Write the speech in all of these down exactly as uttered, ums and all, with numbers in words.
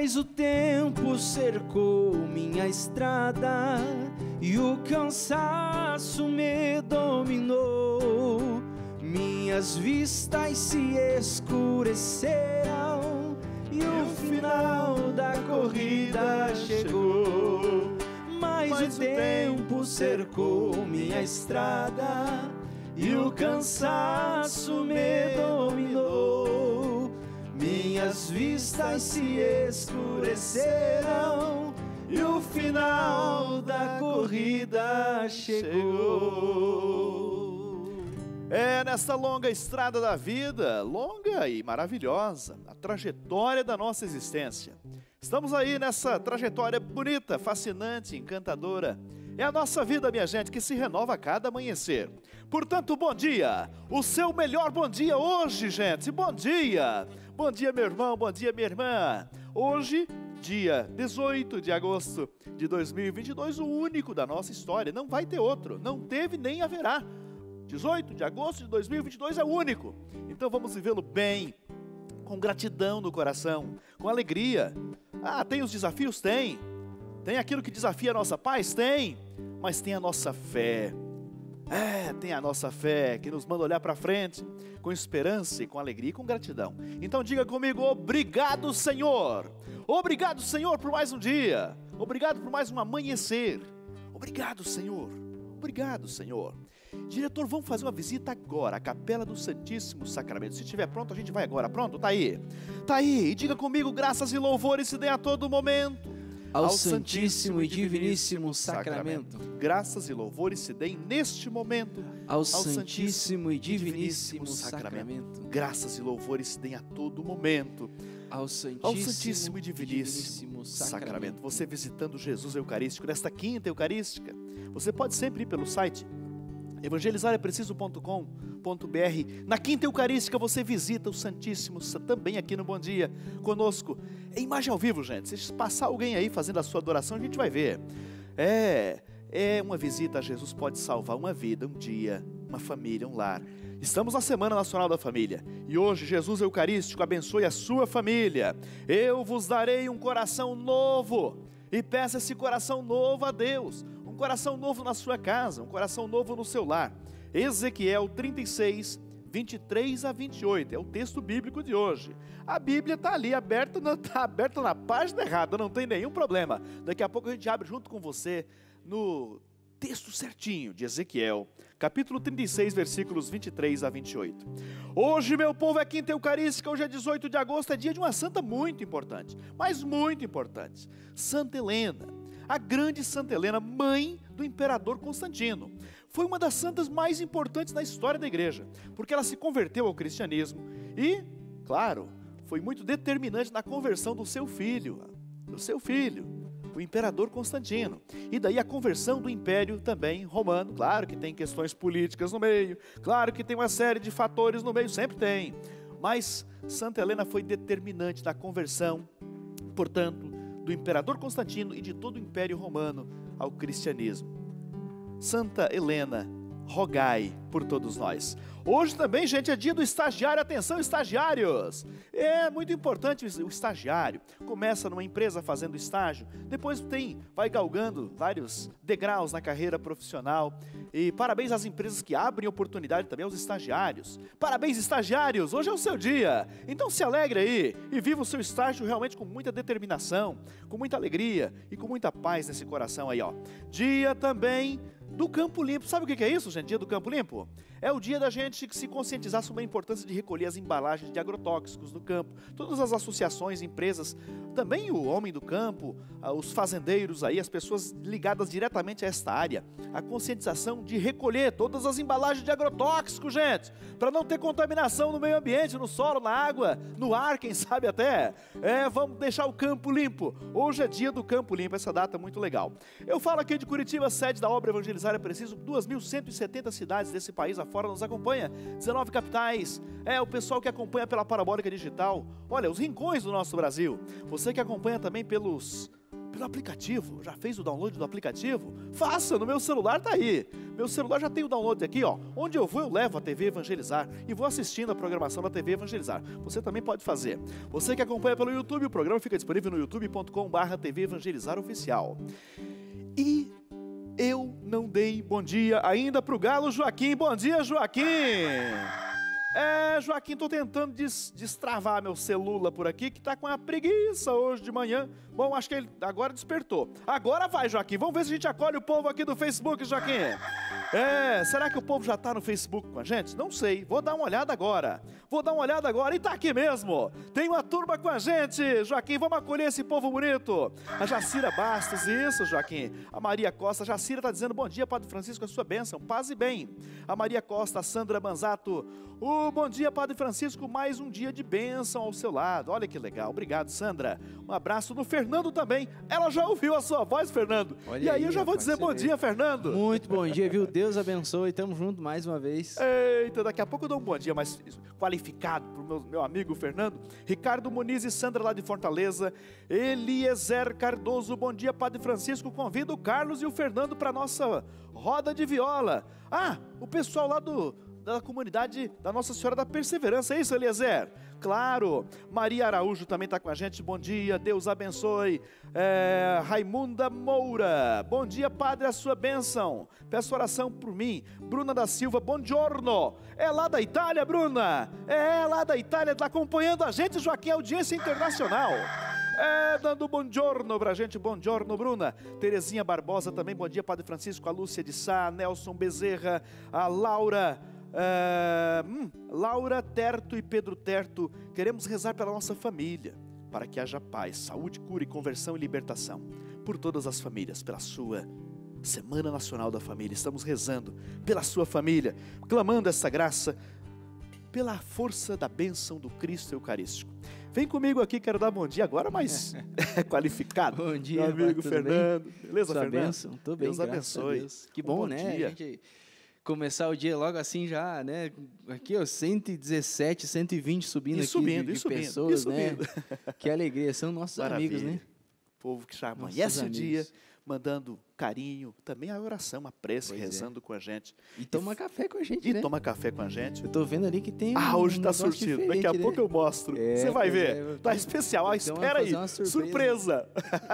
Mas o tempo cercou minha estrada e o cansaço me dominou. Minhas vistas se escureceram e o final da corrida chegou. Mas, Mas o tempo cercou minha estrada e o cansaço me dominou. Minhas vistas se escureceram e o final da corrida chegou. É nesta longa estrada da vida, longa e maravilhosa, a trajetória da nossa existência. Estamos aí nessa trajetória bonita, fascinante, encantadora. É a nossa vida, minha gente, que se renova a cada amanhecer. Portanto, bom dia! O seu melhor bom dia hoje, gente! Bom dia! Bom dia, meu irmão, bom dia, minha irmã! Hoje, dia dezoito de agosto de dois mil e vinte e dois, o único da nossa história. Não vai ter outro, não teve nem haverá. dezoito de agosto de dois mil e vinte e dois é o único. Então vamos vivê-lo bem, com gratidão no coração, com alegria. Ah, tem os desafios? Tem. Tem aquilo que desafia a nossa paz? Tem. Mas tem a nossa fé. É, tem a nossa fé que nos manda olhar para frente com esperança e com alegria e com gratidão. Então diga comigo: obrigado, Senhor. Obrigado, Senhor, por mais um dia. Obrigado por mais um amanhecer. Obrigado, Senhor. Obrigado, Senhor. Diretor, vamos fazer uma visita agora à Capela do Santíssimo Sacramento. Se estiver pronto, a gente vai agora. Pronto? Tá aí. Tá aí. E diga comigo: graças e louvores se dêem a todo momento ao, ao Santíssimo e Diviníssimo Sacramento. Sacramento. Graças e louvores se deem neste momento ao, ao Santíssimo e Diviníssimo Sacramento. Sacramento. Graças e louvores se deem a todo momento ao Santíssimo, ao Santíssimo e Diviníssimo Sacramento. Sacramento. Você visitando Jesus Eucarístico nesta quinta Eucarística, você pode sempre ir pelo site evangelizar é preciso ponto com ponto br. Na quinta Eucarística você visita o Santíssimo, também aqui no Bom Dia conosco. É imagem ao vivo, gente. Se passar alguém aí fazendo a sua adoração, a gente vai ver. É, é uma visita a Jesus pode salvar uma vida, um dia, uma família, um lar. Estamos na Semana Nacional da Família e hoje Jesus Eucarístico abençoe a sua família. Eu vos darei um coração novo, e peça esse coração novo a Deus. Um coração novo na sua casa, um coração novo no seu lar. Ezequiel trinta e seis, vinte e três a vinte e oito, é o texto bíblico de hoje. A Bíblia está ali aberta, não está aberta na página errada, não tem nenhum problema. Daqui a pouco a gente abre junto com você no texto certinho de Ezequiel, capítulo trinta e seis, versículos vinte e três a vinte e oito. Hoje, meu povo, é quinta Eucarística, hoje é dezoito de agosto, é dia de uma santa muito importante, mas muito importante, Santa Helena. A grande Santa Helena, mãe do imperador Constantino. Foi uma das santas mais importantes na história da igreja, porque ela se converteu ao cristianismo e, claro, foi muito determinante na conversão do seu filho, do seu filho, o imperador Constantino. E daí a conversão do império também romano. Claro que tem questões políticas no meio, claro que tem uma série de fatores no meio, sempre tem. Mas Santa Helena foi determinante na conversão, portanto, do imperador Constantino e de todo o Império Romano ao cristianismo. Santa Helena, rogai por todos nós. Hoje também, gente, é dia do estagiário. Atenção, estagiários! É muito importante o estagiário. Começa numa empresa fazendo estágio, depois tem, vai galgando vários degraus na carreira profissional. E parabéns às empresas que abrem oportunidade também aos estagiários. Parabéns, estagiários! Hoje é o seu dia. Então se alegre aí e viva o seu estágio realmente com muita determinação, com muita alegria e com muita paz nesse coração aí, ó. Dia também do Campo Limpo. Sabe o que é isso, gente? Dia do Campo Limpo? É o dia da gente se conscientizar sobre a importância de recolher as embalagens de agrotóxicos do campo. Todas as associações, empresas, também o homem do campo, os fazendeiros aí, as pessoas ligadas diretamente a esta área. A conscientização de recolher todas as embalagens de agrotóxicos, gente, para não ter contaminação no meio ambiente, no solo, na água, no ar, quem sabe até. É, vamos deixar o campo limpo. Hoje é dia do Campo Limpo, essa data é muito legal. Eu falo aqui de Curitiba, sede da obra Evangelizar é Preciso, duas mil cento e setenta cidades desse país afora nos acompanha, dezenove capitais, é o pessoal que acompanha pela parabólica digital, olha, os rincões do nosso Brasil, você que acompanha também pelos pelo aplicativo. Já fez o download do aplicativo? Faça, no meu celular tá aí. Meu celular já tem o download aqui, ó. Onde eu vou, eu levo a T V Evangelizar e vou assistindo a programação da T V Evangelizar. Você também pode fazer. Você que acompanha pelo YouTube, o programa fica disponível no youtube ponto com barra T V Evangelizar Oficial. E eu não dei bom dia ainda pro Galo Joaquim. Bom dia, Joaquim! É, Joaquim, tô tentando des, destravar meu celular por aqui, que tá com uma preguiça hoje de manhã. Bom, acho que ele agora despertou. Agora vai, Joaquim. Vamos ver se a gente acolhe o povo aqui do Facebook, Joaquim. É, será que o povo já tá no Facebook com a gente? Não sei, vou dar uma olhada agora. Vou dar uma olhada agora e tá aqui mesmo. Tem uma turma com a gente. Joaquim, vamos acolher esse povo bonito. A Jacira Bastos, isso, Joaquim. A Maria Costa, a Jacira tá dizendo bom dia, Padre Francisco, a sua bênção, paz e bem. A Maria Costa, a Sandra Banzato, o bom dia, Padre Francisco, mais um dia de bênção ao seu lado. Olha que legal, obrigado, Sandra. Um abraço no Fernando também. Ela já ouviu a sua voz, Fernando. Olha e aí, aí eu já vou rapaz, dizer bom vê. dia, Fernando. Muito bom dia, viu? Deus abençoe, tamo junto mais uma vez. Eita, daqui a pouco eu dou um bom dia mais qualificado pro meu, meu amigo Fernando. Ricardo Muniz e Sandra lá de Fortaleza. Eliezer Cardoso, bom dia, Padre Francisco. Convido o Carlos e o Fernando para nossa roda de viola. Ah, o pessoal lá do... da comunidade da Nossa Senhora da Perseverança, é isso, Eliezer? Claro. Maria Araújo também está com a gente, bom dia, Deus abençoe. é, Raimunda Moura, bom dia, Padre, a sua bênção, peço oração por mim. Bruna da Silva, bom giorno, é lá da Itália, Bruna, é lá da Itália, está acompanhando a gente, Joaquim, audiência internacional. É, dando bom giorno pra gente, bom giorno, Bruna. Terezinha Barbosa também, bom dia, Padre Francisco, a Lúcia de Sá, Nelson Bezerra, a Laura... Uh, hum, Laura Terto e Pedro Terto, queremos rezar pela nossa família, para que haja paz, saúde, cura e conversão e libertação, por todas as famílias, pela sua Semana Nacional da Família, estamos rezando pela sua família, clamando essa graça, pela força da bênção do Cristo Eucarístico. Vem comigo aqui, quero dar bom dia agora, mas qualificado. Bom dia, meu amigo tudo Fernando, bem? beleza, Sua Fernando? bênção, tô bem, Deus abençoe. Deus. Que bom, bom né? dia. A gente começar o dia logo assim já, né? Aqui, ó, cento e dezessete, cento e vinte subindo E aqui subindo, de, e de subindo, pessoas, e subindo. né? Que alegria, são nossos Maravilha. amigos, né? Povo que já Nossos amanhece o amigos. dia, mandando carinho, também a oração, a prece, Pois é. rezando com a gente. E toma café com a gente, E né? toma café com a gente. Eu tô vendo ali que tem Ah, um hoje tá negócio surtido. Daqui a diferente, pouco né? eu mostro. É, Você vai pois ver. é, Tá tem- especial. Ah, então espera vai aí. fazer uma Surpresa.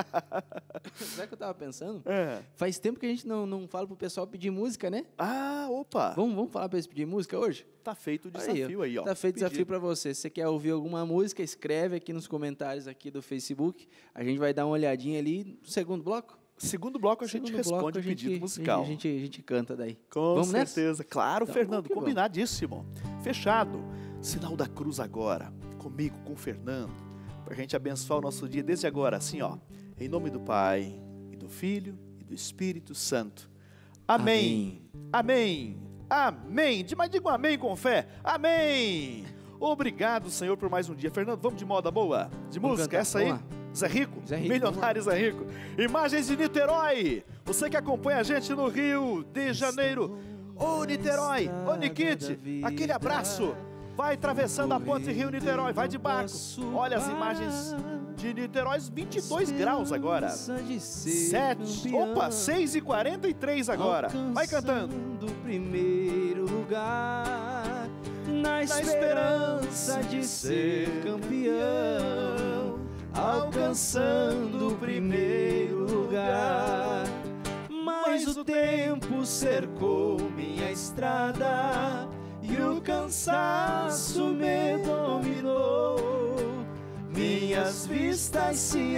Sabe o que eu tava pensando? É. Faz tempo que a gente não, não fala pro pessoal pedir música, né? Ah, opa. Vamos, vamos falar pra eles pedir música hoje? Tá feito o Aí, desafio aí, ó. Tá feito o desafio Pedido. para você. Se você quer ouvir alguma música, escreve aqui nos comentários aqui do Facebook. A gente vai dar uma olhadinha ali no segundo bloco. Segundo bloco a gente Segundo responde bloco, o a gente- pedido musical. A gente, a gente canta daí. Com Vamos nessa? certeza. Claro, Então, Fernando, vamos que vamos. combinadíssimo. Fechado. Sinal da cruz agora, comigo, com o Fernando, pra gente abençoar o nosso dia desde agora, assim, ó. Em nome do Pai, e do Filho, e do Espírito Santo. Amém. Amém. Amém. De- Mas diga um amém com fé. Amém. Obrigado, Senhor, por mais um dia. Fernando, vamos de moda boa? De Vamos música, cantar, essa aí? vamos lá. Zé Rico, Zé Rico, milionário Zé Rico. Imagens de Niterói. Você que acompanha a gente no Rio de Janeiro. Ô Niterói, ô Nikit, aquele abraço. Vai atravessando a ponte Rio-Niterói, vai de barco. Olha as imagens de Niterói, vinte e dois graus agora. sete, opa, seis e quarenta e três agora. Vai cantando. Do primeiro lugar, na esperança de ser campeão, alcançando o primeiro lugar. Mas o tempo cercou minha estrada e o cansaço me dominou. Minhas vistas se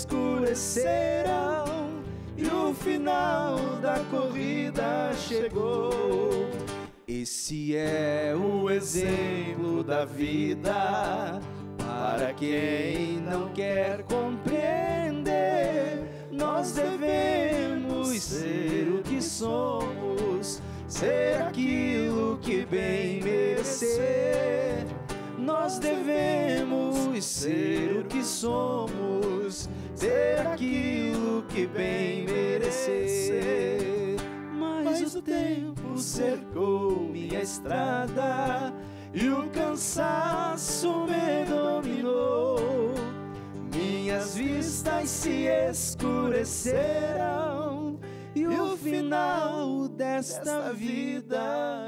escureceram e o final da corrida chegou. Esse é o exemplo da vida para quem não quer compreender. Nós devemos ser o que somos, ser aquilo que bem merecer. Nós devemos ser o que somos, ser aquilo que bem merecer. Mas o tempo cercou minha estrada e o cansaço me dominou. Minha minhas vistas se escureceram e o final desta vida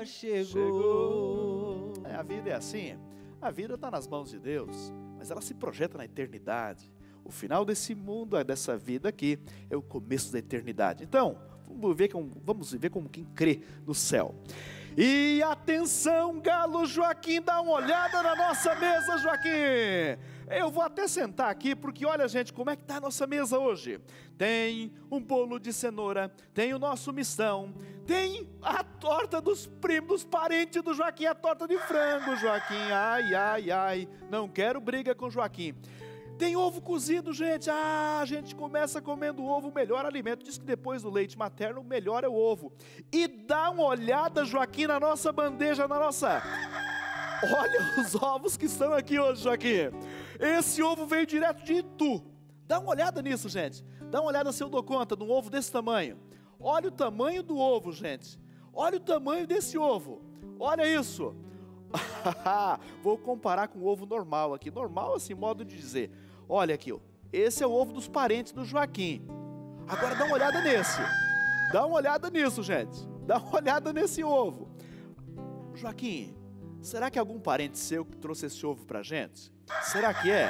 chegou. É, a vida é assim, a vida está nas mãos de Deus, mas ela se projeta na eternidade. O final desse mundo, dessa vida aqui, é o começo da eternidade. Então, vamos ver como, vamos ver como quem crê no céu. E atenção, Galo Joaquim, dá uma olhada na nossa mesa, Joaquim. Eu vou até sentar aqui, porque olha, gente, como é que está a nossa mesa hoje? Tem um bolo de cenoura, tem o nosso mistão, tem a torta dos primos, dos parentes do Joaquim, a torta de frango, Joaquim. Ai, ai, ai, não quero briga com o Joaquim. Tem ovo cozido, gente. Ah, a gente começa comendo ovo, o melhor alimento. Diz que depois do leite materno, o melhor é o ovo. E dá uma olhada, Joaquim, na nossa bandeja, na nossa... Olha os ovos que estão aqui hoje, Joaquim. Esse ovo veio direto de Itu. Dá uma olhada nisso, gente. Dá uma olhada se eu dou conta de um ovo desse tamanho. Olha o tamanho do ovo, gente. Olha o tamanho desse ovo. Olha isso. Vou comparar com o ovo normal aqui. Normal, assim, modo de dizer. Olha aqui, ó. Esse é o ovo dos parentes do Joaquim. Agora dá uma olhada nesse. Dá uma olhada nisso, gente. Dá uma olhada nesse ovo. Joaquim, será que é algum parente seu que trouxe esse ovo pra gente? Será que é?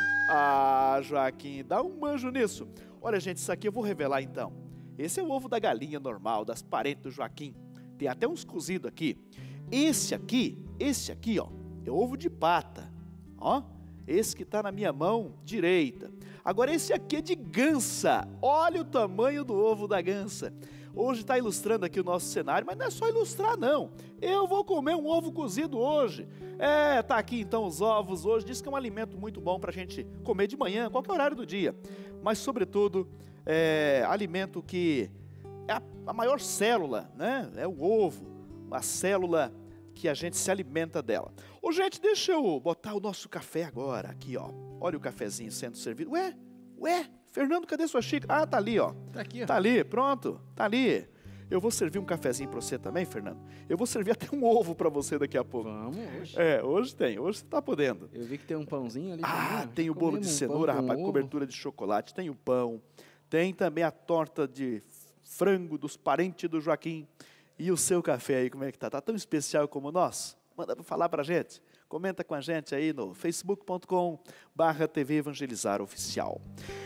Ah, Joaquim, dá um manjo nisso. Olha, gente, isso aqui eu vou revelar então. Esse é o ovo da galinha normal, das parentes do Joaquim. Tem até uns cozidos aqui. Esse aqui, esse aqui, ó, é ovo de pata. Ó, esse que está na minha mão direita. Agora esse aqui é de gansa. Olha o tamanho do ovo da gansa. Hoje está ilustrando aqui o nosso cenário, mas não é só ilustrar não. Eu vou comer um ovo cozido hoje. É, tá aqui então os ovos hoje. Diz que é um alimento muito bom para a gente comer de manhã, qualquer horário do dia. Mas sobretudo, é alimento que é a, a maior célula, né? É o ovo, a célula que a gente se alimenta dela. Ô, gente, deixa eu botar o nosso café agora, aqui, ó. Olha o cafezinho sendo servido. Ué, ué, Fernando, cadê sua xícara? Ah, tá ali, ó. Tá aqui, ó. Tá ali, pronto, tá ali. Eu vou servir um cafezinho para você também, Fernando. Eu vou servir até um ovo para você daqui a pouco. Vamos, hoje. É, hoje tem, hoje você tá podendo. Eu vi que tem um pãozinho ali. Ah, também, tem o bolo de um cenoura, pão com rapaz, ovo. cobertura de chocolate, tem o pão, tem também a torta de frango dos parentes do Joaquim. E o seu café aí, como é que tá? Tá tão especial como o nosso? Manda para falar pra gente. Comenta com a gente aí no facebook ponto com barra T V Evangelizar Oficial.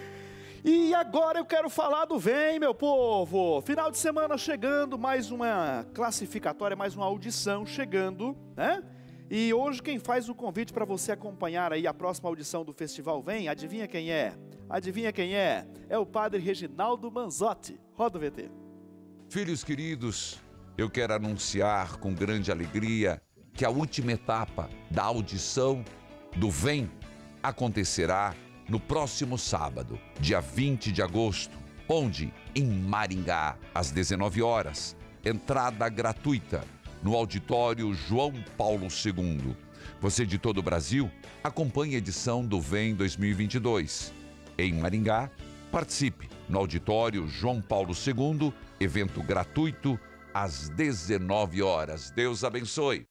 E agora eu quero falar do Vem, meu povo. Final de semana chegando, mais uma classificatória, mais uma audição chegando, né? E hoje quem faz o convite para você acompanhar aí a próxima audição do Festival Vem, adivinha quem é? Adivinha quem é? É o padre Reginaldo Manzotti. Roda o V T. Filhos queridos, eu quero anunciar com grande alegria que a última etapa da audição do Vem acontecerá no próximo sábado, dia vinte de agosto, onde? Em Maringá, às dezenove horas, entrada gratuita no auditório João Paulo segundo. Você de todo o Brasil, acompanhe a edição do Vem dois mil e vinte e dois. Em Maringá, participe no auditório João Paulo segundo, evento gratuito, às dezenove horas. Deus abençoe.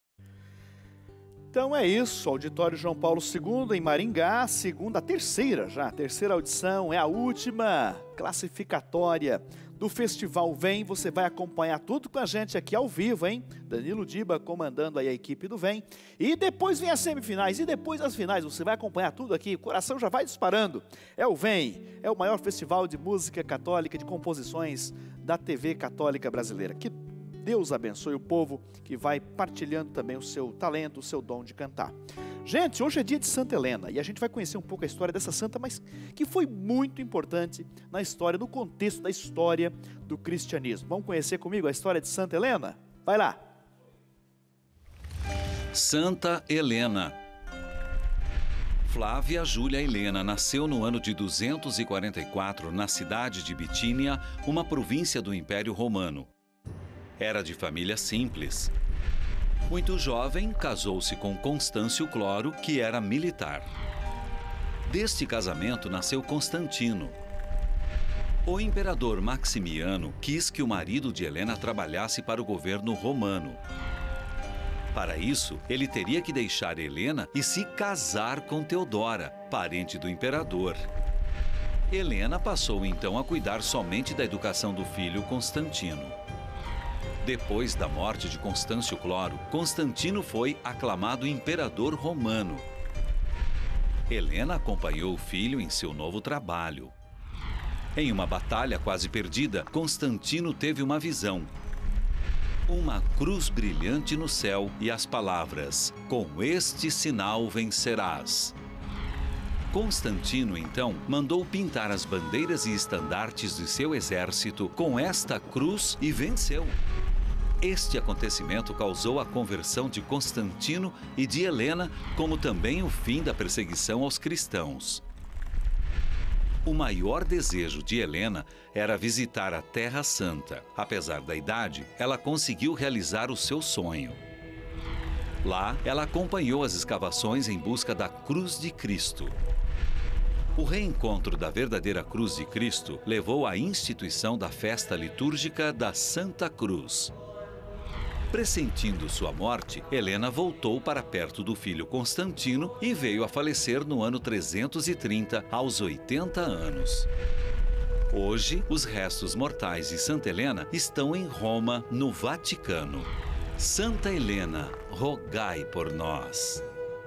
Então é isso, Auditório João Paulo segundo em Maringá, segunda, a terceira já, a terceira audição, é a última classificatória do Festival Vem. Você vai acompanhar tudo com a gente aqui ao vivo, hein? Danilo Diba comandando aí a equipe do Vem. E depois vem as semifinais, e depois as finais, você vai acompanhar tudo aqui, o coração já vai disparando. É o Vem, é o maior festival de música católica, de composições da T V católica brasileira. Que Deus abençoe o povo que vai partilhando também o seu talento, o seu dom de cantar. Gente, hoje é dia de Santa Helena e a gente vai conhecer um pouco a história dessa santa, mas que foi muito importante na história, no contexto da história do cristianismo. Vamos conhecer comigo a história de Santa Helena? Vai lá! Santa Helena. Flávia Júlia Helena nasceu no ano de duzentos e quarenta e quatro na cidade de Bitínia, uma província do Império Romano. Era de família simples. Muito jovem, casou-se com Constâncio Cloro, que era militar. Deste casamento nasceu Constantino. O imperador Maximiano quis que o marido de Helena trabalhasse para o governo romano. Para isso, ele teria que deixar Helena e se casar com Teodora, parente do imperador. Helena passou então a cuidar somente da educação do filho Constantino. Depois da morte de Constâncio Cloro, Constantino foi aclamado imperador romano. Helena acompanhou o filho em seu novo trabalho. Em uma batalha quase perdida, Constantino teve uma visão. Uma cruz brilhante no céu e as palavras: "Com este sinal vencerás". Constantino, então, mandou pintar as bandeiras e estandartes de seu exército com esta cruz e venceu. Este acontecimento causou a conversão de Constantino e de Helena, como também o fim da perseguição aos cristãos. O maior desejo de Helena era visitar a Terra Santa. Apesar da idade, ela conseguiu realizar o seu sonho. Lá, ela acompanhou as escavações em busca da Cruz de Cristo. O reencontro da verdadeira Cruz de Cristo levou à instituição da festa litúrgica da Santa Cruz. Pressentindo sua morte, Helena voltou para perto do filho Constantino e veio a falecer no ano trezentos e trinta, aos oitenta anos. Hoje, os restos mortais de Santa Helena estão em Roma, no Vaticano. Santa Helena, rogai por nós.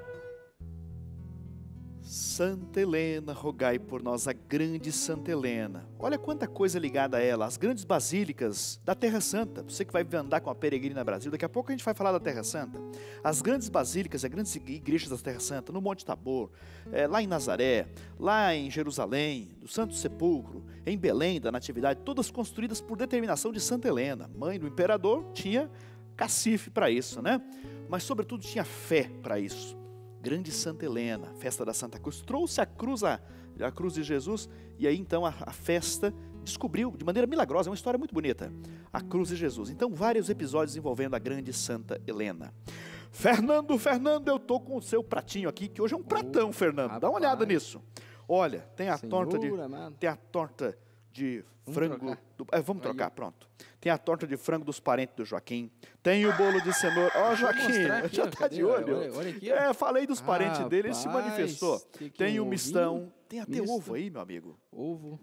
Santa Helena, rogai por nós, a grande Santa Helena. Olha quanta coisa ligada a ela, as grandes basílicas da Terra Santa. Você que vai andar com a peregrina Brasil, daqui a pouco a gente vai falar da Terra Santa. As grandes basílicas, as grandes igrejas da Terra Santa, no Monte Tabor, é, lá em Nazaré, lá em Jerusalém, do Santo Sepulcro, em Belém, da Natividade, todas construídas por determinação de Santa Helena. Mãe do imperador, tinha cacife para isso, né? Mas sobretudo tinha fé para isso. Grande Santa Helena, festa da Santa Cruz, trouxe a cruz, a, a cruz de Jesus, e aí então a, a festa descobriu de maneira milagrosa, é uma história muito bonita, a cruz de Jesus. Então vários episódios envolvendo a grande Santa Helena. Fernando, Fernando, eu tô com o seu pratinho aqui, que hoje é um pratão, oh, Fernando, rapaz. Dá uma olhada nisso. Olha, tem a Senhora, torta de, mano. tem a torta de frango, vamos trocar, do, é, vamos trocar pronto. Tem a torta de frango dos parentes do Joaquim. Tem o bolo de cenoura. Ó, oh, Joaquim, aqui, já tá de olho. Olha, olha aqui, é, falei dos parentes ah, dele, ele se manifestou. Tem, tem o mistão. Tem até misto. Ovo aí, meu amigo. Ovo.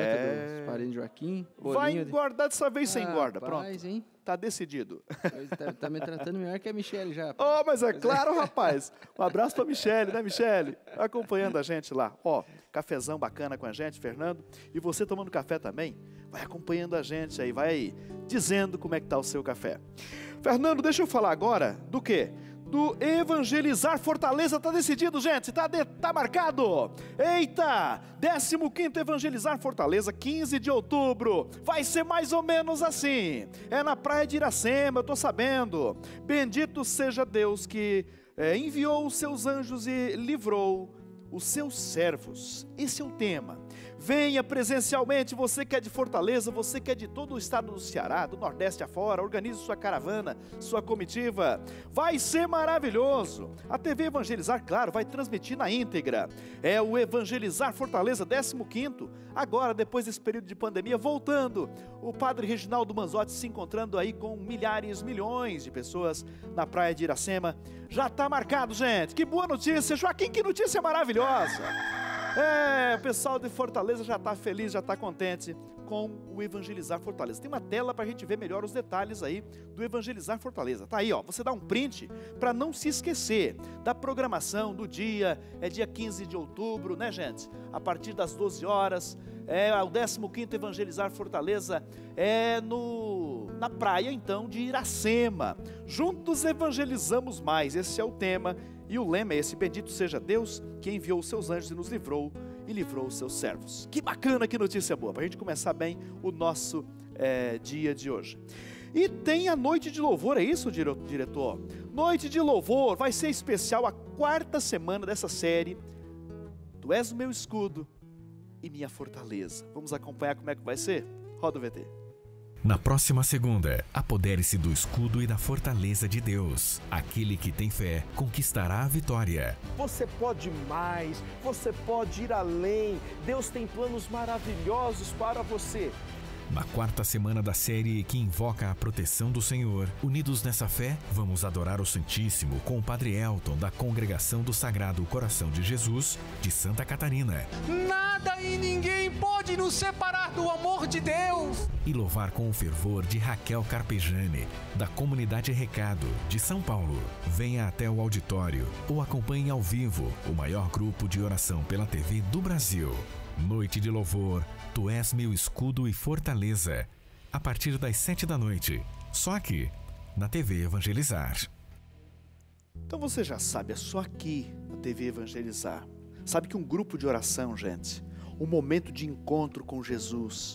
É. Dos parentes do Joaquim. Vai engordar dessa vez, você ah, engorda. Pronto. Rapaz, hein? Tá decidido. Tá, tá me tratando melhor que a Michele já. Oh, mas é claro, rapaz. Um abraço pra Michele, né, Michele? Acompanhando a gente lá. Ó, cafezão bacana com a gente, Fernando. E você tomando café também, vai acompanhando a gente aí, vai dizendo como é que tá o seu café. Fernando, deixa eu falar agora do quê? Do Evangelizar Fortaleza. Tá decidido, gente? Tá, de, tá marcado? Eita! décimo quinto Evangelizar Fortaleza, quinze de outubro. Vai ser mais ou menos assim. É na praia de Iracema, eu tô sabendo. Bendito seja Deus que é, enviou os seus anjos e livrou os seus servos. Esse é o tema. Venha presencialmente, você que é de Fortaleza, você que é de todo o estado do Ceará, do Nordeste afora, organize sua caravana, sua comitiva. Vai ser maravilhoso. A T V Evangelizar, claro, vai transmitir na íntegra. É o Evangelizar Fortaleza, décimo quinto. Agora, depois desse período de pandemia, voltando. O padre Reginaldo Manzotti se encontrando aí com milhares, milhões de pessoas na praia de Iracema. Já está marcado, gente. Que boa notícia. Joaquim, que notícia maravilhosa. É, o pessoal de Fortaleza já está feliz, já está contente com o Evangelizar Fortaleza. Tem uma tela para a gente ver melhor os detalhes aí do Evangelizar Fortaleza. Tá aí, ó, você dá um print para não se esquecer da programação do dia. É dia quinze de outubro, né, gente? A partir das doze horas, é o décimo quinto Evangelizar Fortaleza, é no, na praia, então, de Iracema. Juntos evangelizamos mais, esse é o tema. E o lema é esse: bendito seja Deus que enviou os seus anjos e nos livrou e livrou os seus servos. Que bacana, que notícia boa, para a gente começar bem o nosso é, dia de hoje. E tem a noite de louvor, é isso, diretor? Noite de louvor, vai ser especial, a quarta semana dessa série. Tu és o meu escudo e minha fortaleza. Vamos acompanhar como é que vai ser? Roda o V T. Na próxima segunda, apodere-se do escudo e da fortaleza de Deus. Aquele que tem fé conquistará a vitória. Você pode mais, você pode ir além. Deus tem planos maravilhosos para você. Na quarta semana da série que invoca a proteção do Senhor, unidos nessa fé, vamos adorar o Santíssimo com o Padre Elton da Congregação do Sagrado Coração de Jesus de Santa Catarina. Nada e ninguém pode nos separar do amor de Deus. E louvar com o fervor de Raquel Carpejani, da Comunidade Recado de São Paulo. Venha até o auditório ou acompanhe ao vivo o maior grupo de oração pela T V do Brasil. Noite de louvor, Tu és meu escudo e fortaleza. A partir das sete da noite, só aqui, na T V Evangelizar. Então você já sabe, é só aqui na T V Evangelizar. Sabe que um grupo de oração, gente, um momento de encontro com Jesus,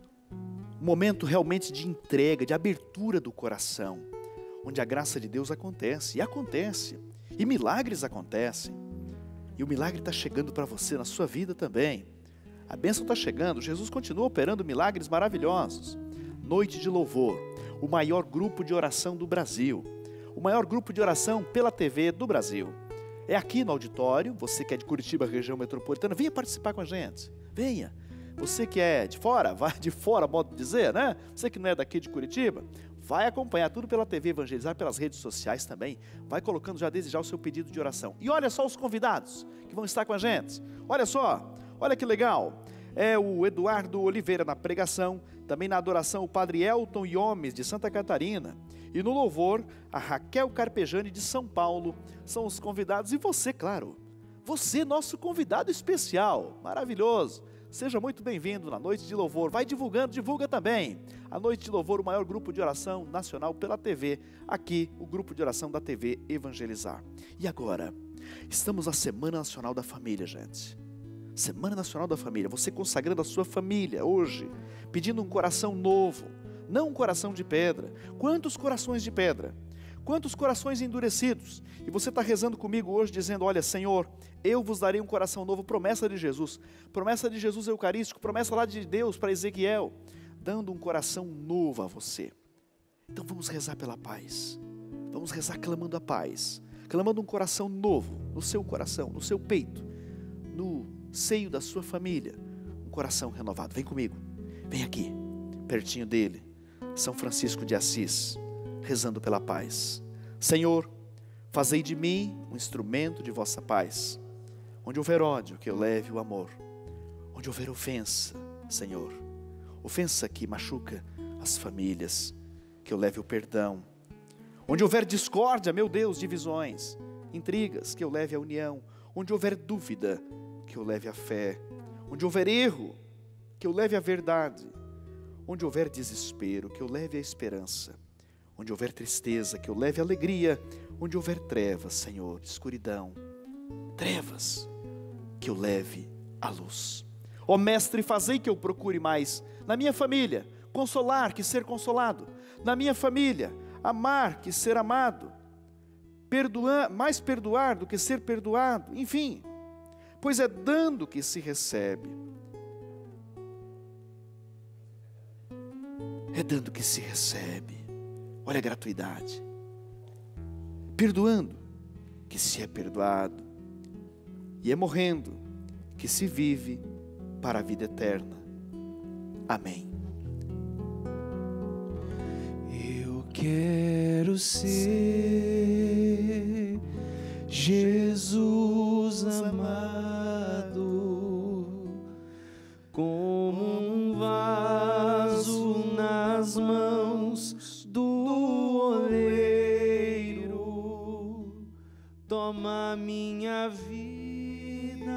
um momento realmente de entrega, de abertura do coração, onde a graça de Deus acontece, e acontece, e milagres acontecem. E o milagre está chegando para você na sua vida também. A bênção está chegando, Jesus continua operando milagres maravilhosos. Noite de louvor, o maior grupo de oração do Brasil, o maior grupo de oração pela T V do Brasil. É aqui no auditório, você que é de Curitiba, região metropolitana, venha participar com a gente, venha. Você que é de fora, vai de fora, modo de dizer, né? Você que não é daqui de Curitiba, vai acompanhar tudo pela T V Evangelizar, pelas redes sociais também, vai colocando já desde já o seu pedido de oração. E olha só os convidados que vão estar com a gente, olha só. Olha que legal, é o Eduardo Oliveira na pregação, também na adoração o Padre Elton Iomes de Santa Catarina, e no louvor a Raquel Carpejani de São Paulo, são os convidados, e você, claro, você nosso convidado especial, maravilhoso, seja muito bem-vindo na Noite de Louvor, vai divulgando, divulga também, a Noite de Louvor, o maior grupo de oração nacional pela T V, aqui o grupo de oração da T V Evangelizar. E agora, estamos na Semana Nacional da Família, gente. Semana Nacional da Família, você consagrando a sua família hoje, pedindo um coração novo, não um coração de pedra. Quantos corações de pedra? Quantos corações endurecidos? E você está rezando comigo hoje dizendo, olha Senhor, eu vos darei um coração novo, promessa de Jesus, promessa de Jesus Eucarístico, promessa lá de Deus para Ezequiel, dando um coração novo a você. Então vamos rezar pela paz, vamos rezar clamando a paz, clamando um coração novo no seu coração, no seu peito, no seio da sua família, um coração renovado. Vem comigo, vem aqui, pertinho dele, São Francisco de Assis, rezando pela paz. Senhor, fazei de mim um instrumento de vossa paz. Onde houver ódio, que eu leve o amor. Onde houver ofensa, Senhor, ofensa que machuca as famílias, que eu leve o perdão. Onde houver discórdia, meu Deus, divisões, intrigas, que eu leve a união. Onde houver dúvida, que eu leve a fé. Onde houver erro, que eu leve a verdade. Onde houver desespero, que eu leve a esperança. Onde houver tristeza, que eu leve a alegria. Onde houver trevas, Senhor, escuridão, trevas, que eu leve a luz. Ó Mestre, fazei que eu procure mais na minha família, consolar que ser consolado. Na minha família, amar que ser amado. Perdoar, mais perdoar do que ser perdoado. Enfim, pois é dando que se recebe. É dando que se recebe. Olha a gratuidade. Perdoando que se é perdoado. E é morrendo que se vive para a vida eterna. Amém. Eu quero ser Jesus amado, como um vaso nas mãos do oleiro. Toma minha vida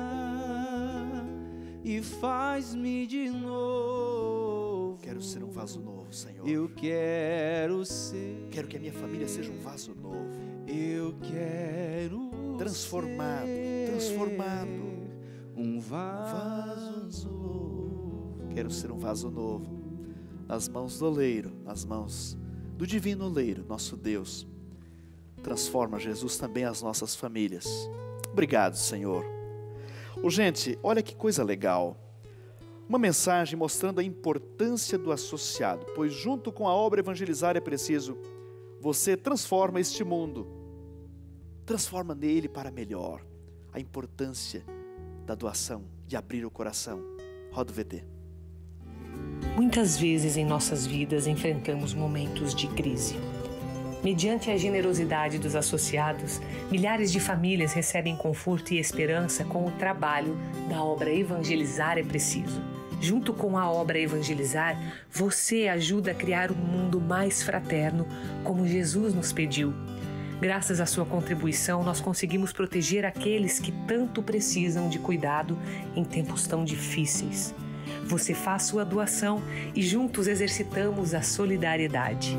e faz-me de novo. Quero ser um vaso novo, Senhor. Eu quero ser. Quero que a minha família seja um vaso novo. Eu quero transformado, ser transformado. Um vaso novo. Quero ser um vaso novo nas mãos do oleiro, nas mãos do divino oleiro, nosso Deus. Transforma, Jesus, também as nossas famílias. Obrigado, Senhor. Oh, gente, olha que coisa legal. Uma mensagem mostrando a importância do associado, pois junto com a obra evangelizar é preciso você transforma este mundo, transforma nele para melhor. A importância da doação, de abrir o coração. Roda o V T. Muitas vezes em nossas vidas enfrentamos momentos de crise. Mediante a generosidade dos associados, milhares de famílias recebem conforto e esperança com o trabalho da obra Evangelizar é Preciso. Junto com a obra Evangelizar, você ajuda a criar um mundo mais fraterno, como Jesus nos pediu. Graças à sua contribuição, nós conseguimos proteger aqueles que tanto precisam de cuidado em tempos tão difíceis. Você faz sua doação e juntos exercitamos a solidariedade.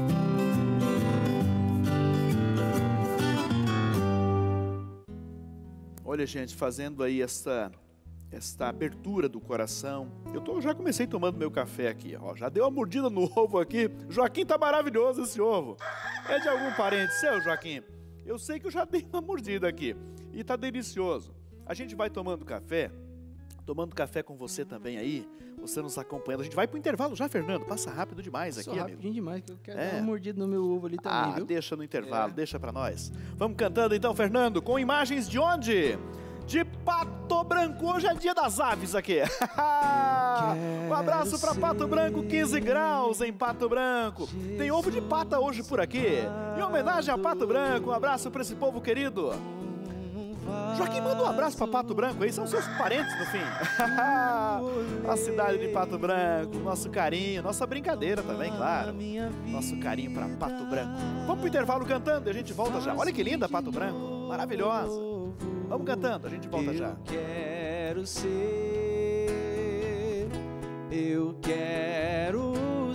Olha, gente, fazendo aí esta, esta abertura do coração. Eu tô, já comecei tomando meu café aqui, ó. Já deu uma mordida no ovo aqui. Joaquim, tá maravilhoso esse ovo. É de algum parente seu, Joaquim? Eu sei que eu já dei uma mordida aqui. E tá delicioso. A gente vai tomando café, tomando café com você também aí, você nos acompanhando. A gente vai pro intervalo já, Fernando. Passa rápido demais aqui, Só amigo. rapidinho demais, que eu quero É. dar uma mordida no meu ovo ali também, Ah, viu? deixa no intervalo, É. deixa pra nós. Vamos cantando então, Fernando, com imagens de onde? De Pato Branco. Hoje é dia das aves aqui. Um abraço pra Pato Branco, quinze graus em Pato Branco. Tem ovo de pata hoje por aqui. Em homenagem a Pato Branco, um abraço pra esse povo querido. Joaquim, manda um abraço pra Pato Branco aí, são seus parentes no fim. A cidade de Pato Branco, nosso carinho, nossa brincadeira também, claro. Nosso carinho pra Pato Branco. Vamos pro intervalo cantando e a gente volta já. Olha que linda Pato Branco, maravilhosa. Vamos cantando, a gente volta já. Eu quero ser, eu quero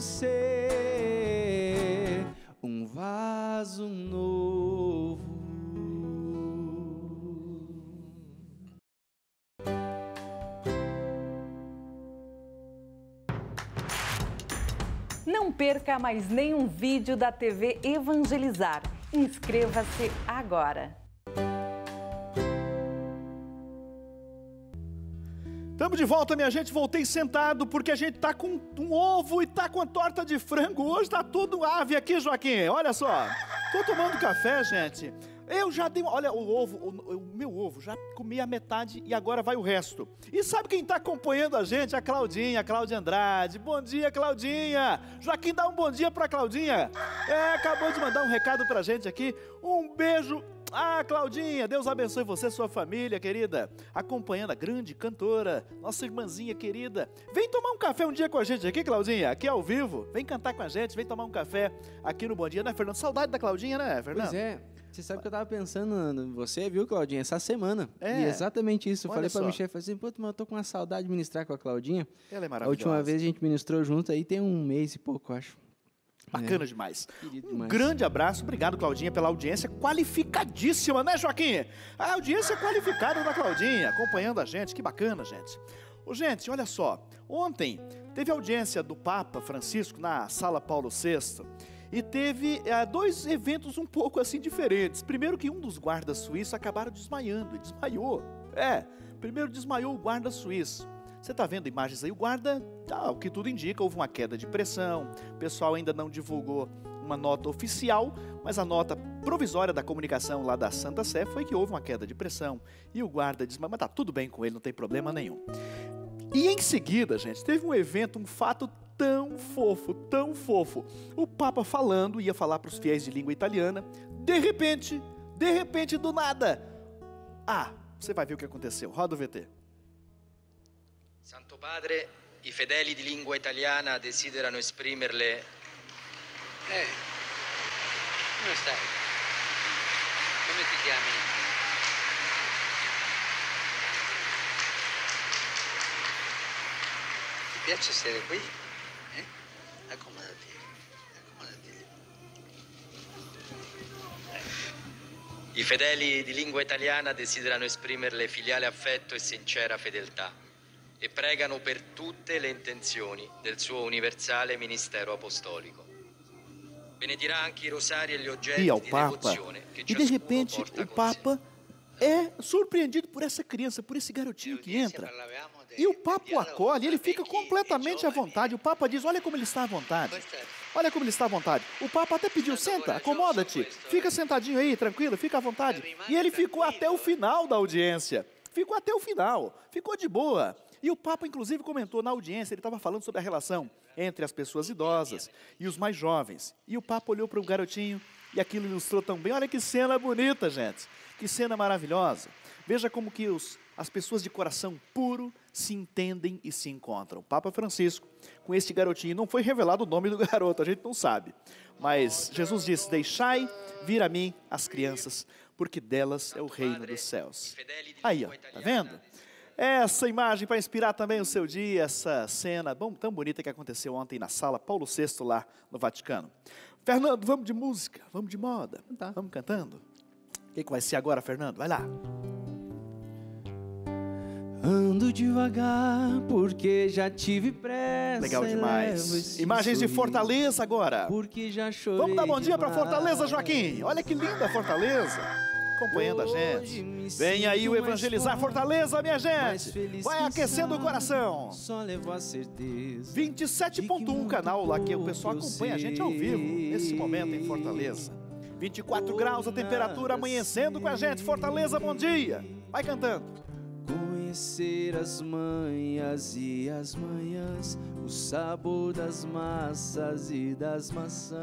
ser um vaso novo. Não perca mais nenhum vídeo da T V Evangelizar. Inscreva-se agora. Estamos de volta, minha gente. Voltei sentado porque a gente tá com um ovo e tá com a torta de frango. Hoje tá tudo ave aqui, Joaquim. Olha só. Tô tomando café, gente. Eu já dei, olha o ovo, o, o meu ovo, já comi a metade e agora vai o resto. E sabe quem tá acompanhando a gente? A Claudinha, a Cláudia Andrade. Bom dia, Claudinha. Joaquim, dá um bom dia pra Claudinha. É, acabou de mandar um recado pra gente aqui. Um beijo. Ah, Claudinha, Deus abençoe você e sua família, querida. Acompanhando a grande cantora, nossa irmãzinha querida. Vem tomar um café um dia com a gente aqui, Claudinha, aqui ao vivo. Vem cantar com a gente, vem tomar um café aqui no Bom Dia, né, Fernando? Saudade da Claudinha, né, Fernando? Pois é. Você sabe que eu tava pensando em você, viu, Claudinha, essa semana. É. E exatamente isso. Eu Olha falei pra só. minha chefe, falei assim, pô, mas eu tô com uma saudade de ministrar com a Claudinha. Ela é A maravilhosa. última vez a gente ministrou junto aí tem um mês e pouco, eu acho. Bacana É. demais. Querido Um demais. grande abraço, obrigado, Claudinha, pela audiência qualificadíssima, né, Joaquim? A audiência qualificada da Claudinha, acompanhando a gente, que bacana, gente. Ô, gente, olha só, ontem teve audiência do Papa Francisco na Sala Paulo sexto e teve é, dois eventos um pouco assim diferentes. Primeiro que um dos guardas suíços acabaram desmaiando, ele desmaiou. É, primeiro desmaiou o guarda suíço. Você está vendo imagens aí, o guarda, tá, o que tudo indica, houve uma queda de pressão, o pessoal ainda não divulgou uma nota oficial, mas a nota provisória da comunicação lá da Santa Sé foi que houve uma queda de pressão e o guarda desmaiou, mas tá tudo bem com ele, não tem problema nenhum. E em seguida, gente, teve um evento, um fato tão fofo, tão fofo. O Papa falando, ia falar para os fiéis de língua italiana, de repente, de repente, do nada. Ah, você vai ver o que aconteceu. Roda o V T. Santo Padre, i fedeli di lingua italiana desiderano esprimerle... Eh, come stai? Come ti chiami? Ti piace essere qui? Eh? Accomodati, accomodati lì. I fedeli di lingua italiana desiderano esprimerle filiale affetto e sincera fedeltà e pregano per tutte le intenzioni del suo universale ministero apostolico. Benedirà anche i rosari e gli oggetti E ao di Papa, devozione che e de ciascuno repente porta o con sé. Papa é surpreendido por essa criança, por esse garotinho que entra. E o Papa o acolhe, ele fica completamente à vontade. O Papa diz, olha como ele está à vontade. Olha como ele está à vontade. O Papa até pediu, senta, acomoda-te, fica sentadinho aí, tranquilo, fica à vontade. E ele ficou até o final da audiência. Ficou até o final, ficou de boa. E o Papa, inclusive, comentou na audiência, ele estava falando sobre a relação entre as pessoas idosas e os mais jovens. E o Papa olhou para o garotinho e aquilo ilustrou tão bem. Olha que cena bonita, gente. Que cena maravilhosa. Veja como que os, as pessoas de coração puro se entendem e se encontram. O Papa Francisco, com este garotinho, não foi revelado o nome do garoto, a gente não sabe. Mas Jesus disse, deixai vir a mim as crianças, porque delas é o reino dos céus. Aí, ó, tá vendo? Essa imagem para inspirar também o seu dia, essa cena bom, tão bonita que aconteceu ontem na sala Paulo sexto lá no Vaticano. Fernando, vamos de música, vamos de moda, tá. Vamos cantando. O que, que vai ser agora, Fernando? Vai lá. Ando devagar porque já tive pressa. Legal demais. Imagens de Fortaleza agora. Porque já chorei. Vamos dar bom dia para Fortaleza, Joaquim. Olha que linda Fortaleza. Acompanhando a gente. Vem aí o Evangelizar Fortaleza, minha gente. Vai aquecendo o coração. Só levou a certeza. vinte e sete ponto um canal lá que o pessoal acompanha a gente ao vivo nesse momento em Fortaleza. vinte e quatro graus a temperatura, amanhecendo com a gente. Fortaleza, bom dia. Vai cantando. Conhecer as manhas e as manhãs, o sabor das massas e das maçãs.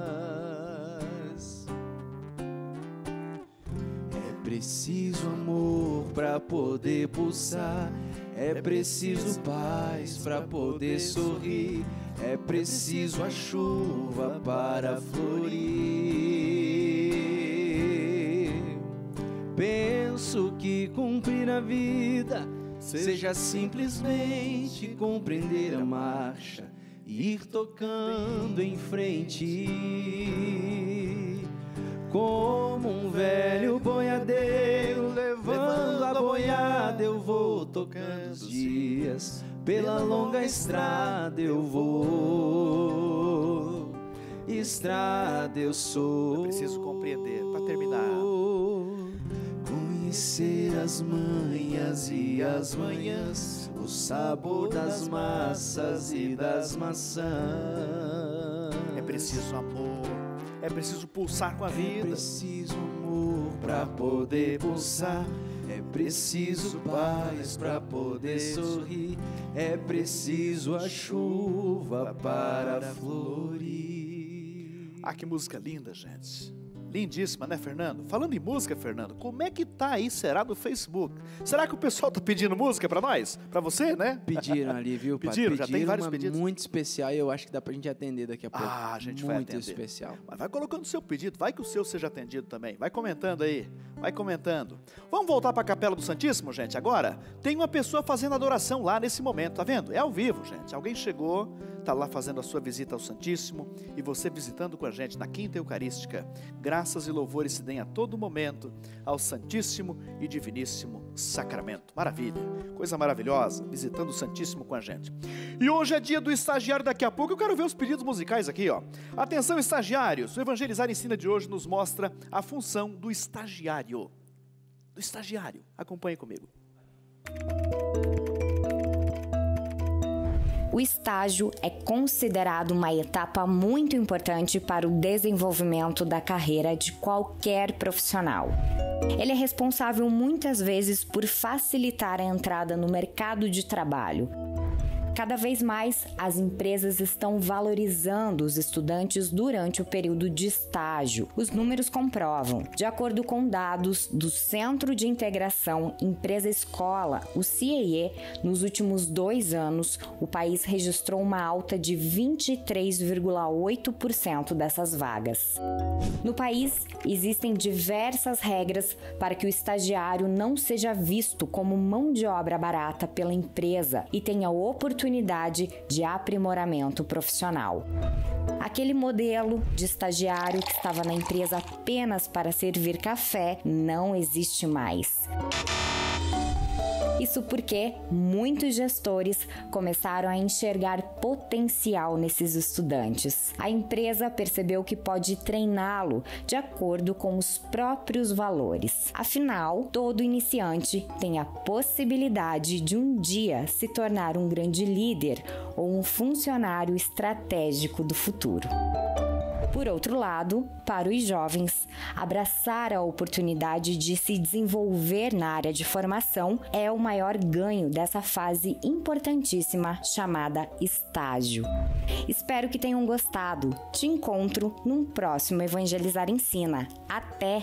É preciso amor para poder pulsar, é preciso paz para poder sorrir, é preciso a chuva para florir. Penso que cumprir a vida seja simplesmente compreender a marcha e ir tocando em frente. Como um velho boiadeiro levando a boiada, eu vou tocando os dias. Pela longa estrada eu vou, estrada eu sou. Eu preciso compreender, para terminar. Conhecer as manhas e as manhãs, o sabor das massas e das maçãs. É preciso amor, é preciso pulsar com a vida. É preciso amor para poder pulsar, é preciso paz para poder sorrir, é preciso a chuva para florir. Ah, que música linda, gente. Lindíssima, né, Fernando? Falando em música, Fernando, como é que tá aí, será, no Facebook? Será que o pessoal tá pedindo música pra nós? Pra você, né? Pediram ali, viu, pai? Pediram, já tem vários uma pedidos. Muito especial e eu acho que dá pra gente atender daqui a pouco. Ah, a gente muito vai atender. Muito especial. Mas vai colocando o seu pedido, vai que o seu seja atendido também. Vai comentando aí, vai comentando. Vamos voltar pra Capela do Santíssimo, gente, agora? Tem uma pessoa fazendo adoração lá nesse momento, tá vendo? É ao vivo, gente. Alguém chegou, tá lá fazendo a sua visita ao Santíssimo e você visitando com a gente na Quinta Eucarística. Graças e louvores se deem a todo momento ao Santíssimo e Diviníssimo Sacramento. Maravilha, coisa maravilhosa, visitando o Santíssimo com a gente. E hoje é dia do estagiário, daqui a pouco eu quero ver os pedidos musicais aqui, ó. Atenção, estagiários, o Evangelizar Ensina de hoje nos mostra a função do estagiário. Do estagiário, acompanhe comigo. O estágio é considerado uma etapa muito importante para o desenvolvimento da carreira de qualquer profissional. Ele é responsável muitas vezes por facilitar a entrada no mercado de trabalho. Cada vez mais, as empresas estão valorizando os estudantes durante o período de estágio. Os números comprovam. De acordo com dados do Centro de Integração Empresa-Escola, o C I E, nos últimos dois anos, o país registrou uma alta de vinte e três vírgula oito por cento dessas vagas. No país, existem diversas regras para que o estagiário não seja visto como mão de obra barata pela empresa e tenha oportunidade de aprimoramento profissional. Aquele modelo de estagiário que estava na empresa apenas para servir café não existe mais. Isso porque muitos gestores começaram a enxergar potencial nesses estudantes. A empresa percebeu que pode treiná-lo de acordo com os próprios valores. Afinal, todo iniciante tem a possibilidade de um dia se tornar um grande líder ou um funcionário estratégico do futuro. Por outro lado, para os jovens, abraçar a oportunidade de se desenvolver na área de formação é o maior ganho dessa fase importantíssima chamada estágio. Espero que tenham gostado. Te encontro num próximo Evangelizar Ensina. Até!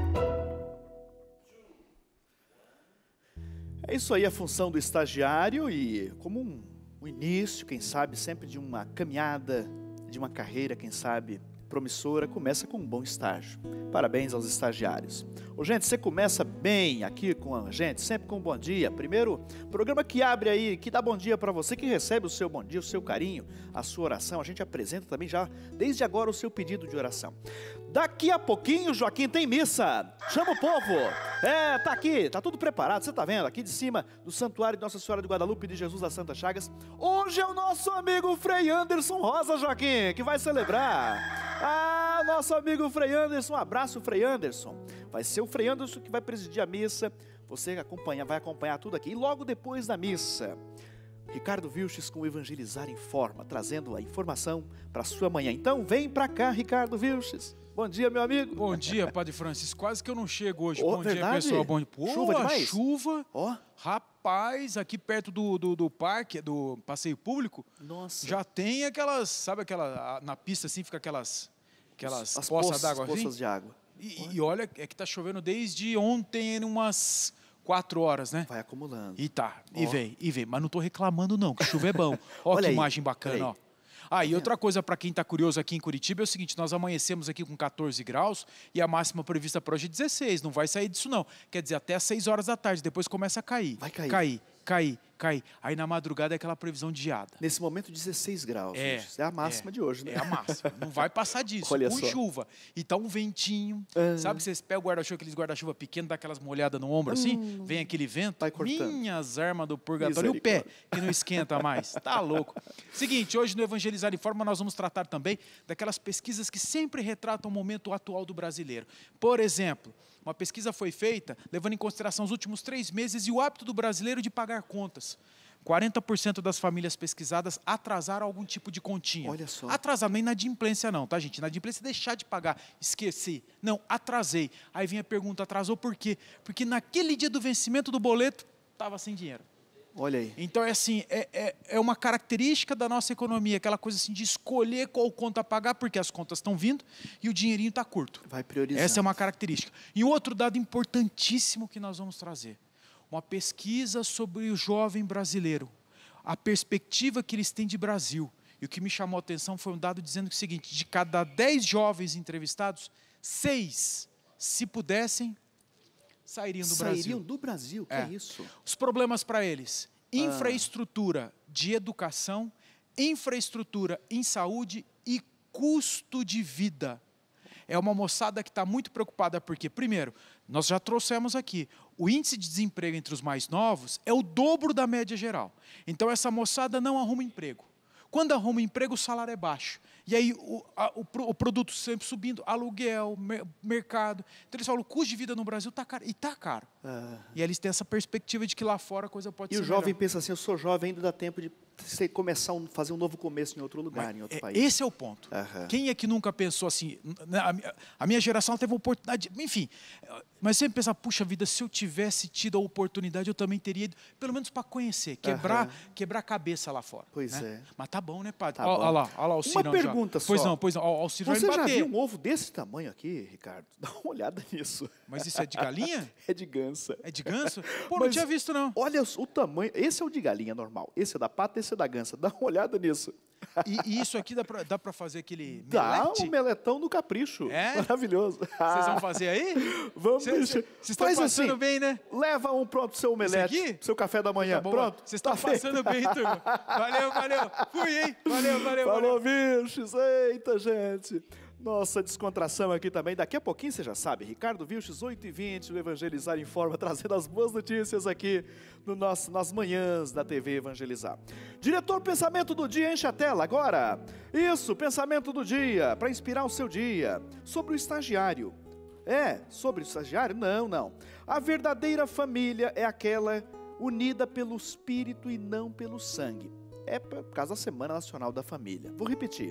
É isso aí a função do estagiário e como um, um início, quem sabe, sempre de uma caminhada, de uma carreira, quem sabe, promissora, começa com um bom estágio. Parabéns aos estagiários. Ô, gente, você começa bem aqui com a gente, sempre com um bom dia. Primeiro, programa que abre aí, que dá bom dia para você, que recebe o seu bom dia, o seu carinho, a sua oração. A gente apresenta também já, desde agora, o seu pedido de oração. Daqui a pouquinho, Joaquim, tem missa. Chama o povo. É, tá aqui, tá tudo preparado, você tá vendo? Aqui de cima do Santuário de Nossa Senhora de Guadalupe de Jesus das Santas Chagas. Hoje é o nosso amigo Frei Anderson Rosa, Joaquim, que vai celebrar. Ah, nosso amigo Frei Anderson, um abraço, Frei Anderson. Vai ser o Frei Anderson que vai presidir a missa. Você acompanha, vai acompanhar tudo aqui. E logo depois da missa, Ricardo Vilches com o Evangelizar em Forma, trazendo a informação para sua manhã. Então, vem para cá, Ricardo Vilches. Bom dia, meu amigo. Bom dia, Padre Francisco. Quase que eu não chego hoje. Oh, Bom verdade? dia, pessoal. Bom dia. Pô, chuva demais? Chuva. Ó. Oh. Rapaz, aqui perto do, do, do parque, do passeio público, nossa, já tem aquelas, sabe aquela, na pista assim, fica aquelas, aquelas As poças poças, d'água poças assim? de água. E, e olha, é que tá chovendo desde ontem, umas quatro horas, né? Vai acumulando. E tá, oh. e vem, e vem. Mas não tô reclamando não, que chuva é bom. Ó, que aí, imagem bacana, ó. Ah, e outra coisa para quem está curioso aqui em Curitiba é o seguinte, nós amanhecemos aqui com quatorze graus e a máxima prevista para hoje é dezesseis, não vai sair disso não. Quer dizer, até às seis horas da tarde, depois começa a cair. Vai cair. Cair, cair, cair. Aí na madrugada é aquela previsão de geada. Nesse momento, dezesseis graus. É, gente. É a máxima é, de hoje, né? É a máxima, não vai passar disso, Olha com só. chuva. E tá um ventinho, ah. sabe que vocês pegam o guarda-chuva, aqueles guarda-chuva pequenos, dá aquelas molhadas no ombro assim, hum. vem aquele vento, vai cortando. Minhas armas do purgatório, e o pé, que não esquenta mais, tá louco. Seguinte, hoje no Evangelizar em Forma nós vamos tratar também daquelas pesquisas que sempre retratam o momento atual do brasileiro. Por exemplo, uma pesquisa foi feita levando em consideração os últimos três meses e o hábito do brasileiro de pagar contas. quarenta por cento das famílias pesquisadas atrasaram algum tipo de continha. Olha só. Atrasar, não é inadimplência não, tá, gente? Inadimplência é deixar de pagar, esqueci. Não, atrasei. Aí vem a pergunta, atrasou por quê? Porque naquele dia do vencimento do boleto, estava sem dinheiro. Olha aí. Então, é assim, é, é, é uma característica da nossa economia, aquela coisa assim de escolher qual conta pagar, porque as contas estão vindo e o dinheirinho está curto. Vai priorizando. Essa é uma característica. E outro dado importantíssimo que nós vamos trazer. Uma pesquisa sobre o jovem brasileiro, a perspectiva que eles têm de Brasil. E o que me chamou a atenção foi um dado dizendo o seguinte, de cada dez jovens entrevistados, seis, se pudessem, sairiam do sairiam Brasil. Sairiam do Brasil, que é, é isso? Os problemas para eles, infraestrutura ah. de educação, infraestrutura em saúde e custo de vida. É uma moçada que está muito preocupada porque, primeiro, nós já trouxemos aqui, o índice de desemprego entre os mais novos é o dobro da média geral. Então, essa moçada não arruma emprego. Quando arruma emprego, o salário é baixo. E aí, o, a, o, o produto sempre subindo, aluguel, mer, mercado. Então, eles falam, o custo de vida no Brasil está caro. E está caro. Ah. E aí, eles têm essa perspectiva de que lá fora a coisa pode e ser E o jovem melhor. pensa assim, eu sou jovem, ainda dá tempo de começar a fazer um novo começo em outro lugar, Mas em outro é, país. Esse é o ponto. Aham. Quem é que nunca pensou assim? A minha, a minha geração teve a oportunidade, enfim. Mas sempre pensar, puxa vida, se eu tivesse tido a oportunidade, eu também teria ido, pelo menos para conhecer, quebrar, Aham. quebrar a cabeça lá fora. Pois né? é. Mas tá bom, né, padre? Tá Olha bom. lá, olha lá o Cirão. Uma pergunta já. só. Pois não, pois não. Ó, o Cirão Você vai já bater. viu um ovo desse tamanho aqui, Ricardo? Dá uma olhada nisso. Mas isso é de galinha? É de gansa. É de ganso? Pô, Mas não tinha visto, não. Olha o tamanho. Esse é o de galinha normal. Esse é da pata, esse é da gansa. Dá uma olhada nisso. E, e isso aqui dá pra, dá pra fazer aquele Dá melete? um meletão no capricho. É? Maravilhoso. Vocês vão fazer aí? Vamos, Cê, bicho. Vocês estão passando assim, bem, né? Leva um pronto pro seu omelete, aqui? pro seu café da manhã. Tá bom. Pronto. Vocês estão tá passando bem, turma. Valeu, valeu. Fui, hein? Valeu, valeu, Falou, valeu. bichos. Eita, gente. Nossa descontração aqui também. Daqui a pouquinho você já sabe, Ricardo Vilches, oito e vinte, o Evangelizar em Forma, trazendo as boas notícias aqui no nosso, nas manhãs da T V Evangelizar. Diretor, pensamento do dia, enche a tela agora. Isso, pensamento do dia, para inspirar o seu dia. Sobre o estagiário. É, sobre o estagiário? Não, não. A verdadeira família é aquela unida pelo espírito e não pelo sangue. É por causa da Semana Nacional da Família. Vou repetir.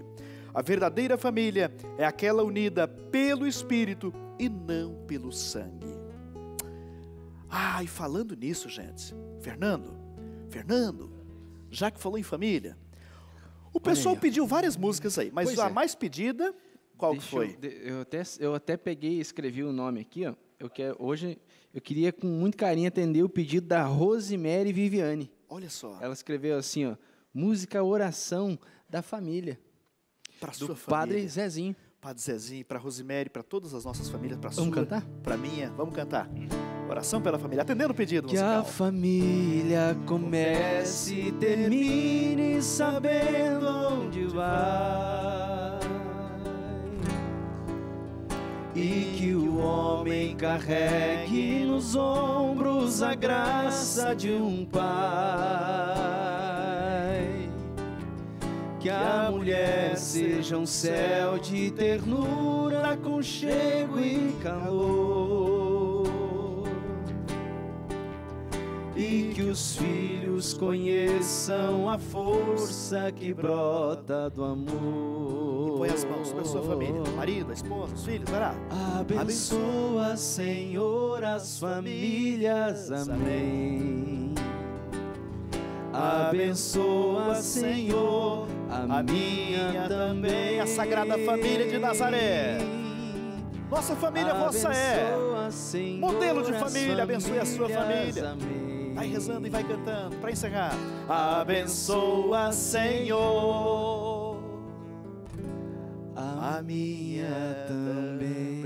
A verdadeira família é aquela unida pelo Espírito e não pelo sangue. Ah, e falando nisso, gente, Fernando, Fernando, já que falou em família, o pessoal aí, pediu várias músicas aí, mas Pois a é. mais pedida, qual que Deixa foi? Eu, de- eu, até, eu até peguei e escrevi o nome aqui, ó. Eu quero, hoje eu queria com muito carinho atender o pedido da Rosemary Viviane. Olha só. Ela escreveu assim, ó, música Oração da Família. Para do sua Padre família. Zezinho. Padre Zezinho, para Rosemary, para todas as nossas famílias, para sua, Vamos cantar? para minha, vamos cantar. Oração pela família, atendendo o pedido Que a musical. família comece e termine sabendo onde vai. E que o homem carregue nos ombros a graça de um pai. Que a mulher seja um céu de ternura, aconchego e calor. E que os filhos conheçam a força que brota do amor. Põe as mãos sobre a sua família, marido, a esposa, os filhos, vai lá. Abençoa, Senhor, as famílias, amém. Abençoa, Senhor, a minha também, a Sagrada Família de Nazaré. Nossa família vossa é modelo de família, abençoe a sua família. Vai rezando e vai cantando, para encerrar. Abençoa, Senhor, a minha também.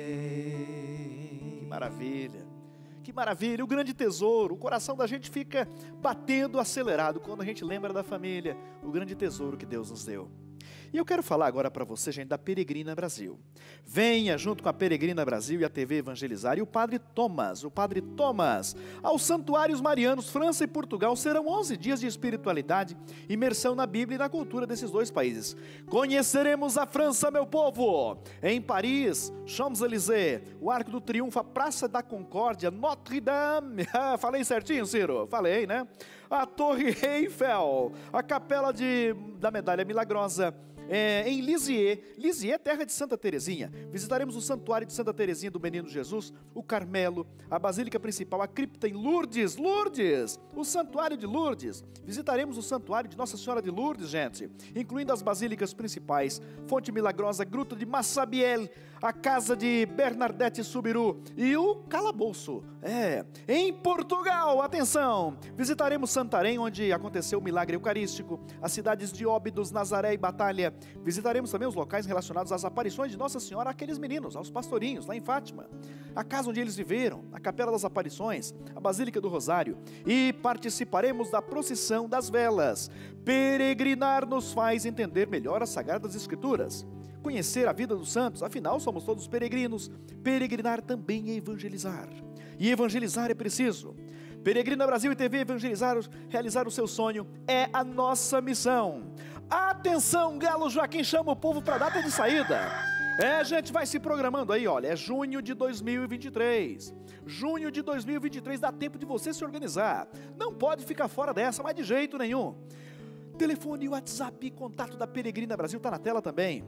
Que maravilha. Que maravilha, o grande tesouro, o coração da gente fica batendo acelerado quando a gente lembra da família, o grande tesouro que Deus nos deu. E eu quero falar agora para você, gente, da Peregrina Brasil. Venha junto com a Peregrina Brasil e a T V Evangelizar e o Padre Thomas, o Padre Thomas, aos Santuários Marianos, França e Portugal. Serão onze dias de espiritualidade, imersão na Bíblia e na cultura desses dois países. Conheceremos a França, meu povo, em Paris, Champs-Élysées, o Arco do Triunfo, a Praça da Concórdia, Notre-Dame, falei certinho, Ciro? Falei, né? A Torre Eiffel, a Capela de, da Medalha Milagrosa, É, em Lisieux, Lisieux, terra de Santa Teresinha. Visitaremos o Santuário de Santa Teresinha do Menino Jesus, o Carmelo, a Basílica Principal, a cripta em Lourdes, Lourdes, o Santuário de Lourdes. Visitaremos o Santuário de Nossa Senhora de Lourdes, gente, incluindo as basílicas principais, Fonte Milagrosa, Gruta de Massabielle, a Casa de Bernadette Subiru e o Calabouço. É, em Portugal, atenção, visitaremos Santarém, onde aconteceu o milagre eucarístico, as cidades de Óbidos, Nazaré e Batalha. Visitaremos também os locais relacionados às aparições de Nossa Senhora àqueles meninos, aos pastorinhos, lá em Fátima, a casa onde eles viveram, a Capela das Aparições, a Basílica do Rosário, e participaremos da procissão das velas. Peregrinar nos faz entender melhor as Sagradas Escrituras, conhecer a vida dos santos, afinal somos todos peregrinos. Peregrinar também é evangelizar, e evangelizar é preciso. Peregrina Brasil e T V Evangelizar, realizar o seu sonho é a nossa missão. Atenção, Galo Joaquim chama o povo para a data de saída. É, gente, vai se programando aí, olha, é junho de dois mil e vinte e três. Junho de dois mil e vinte e três, dá tempo de você se organizar. Não pode ficar fora dessa, mas de jeito nenhum. Telefone, WhatsApp, contato da Peregrina Brasil está na tela também.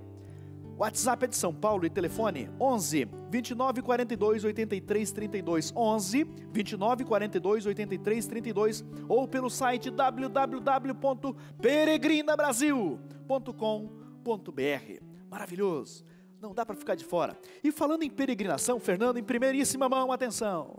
O WhatsApp é de São Paulo e telefone onze, vinte e nove, quarenta e dois, oitenta e três, trinta e dois, onze, vinte e nove, quarenta e dois, oitenta e três, trinta e dois, ou pelo site w w w ponto peregrina brasil ponto com ponto b r. Maravilhoso, não dá para ficar de fora. E falando em peregrinação, Fernando, em primeiríssima mão, atenção.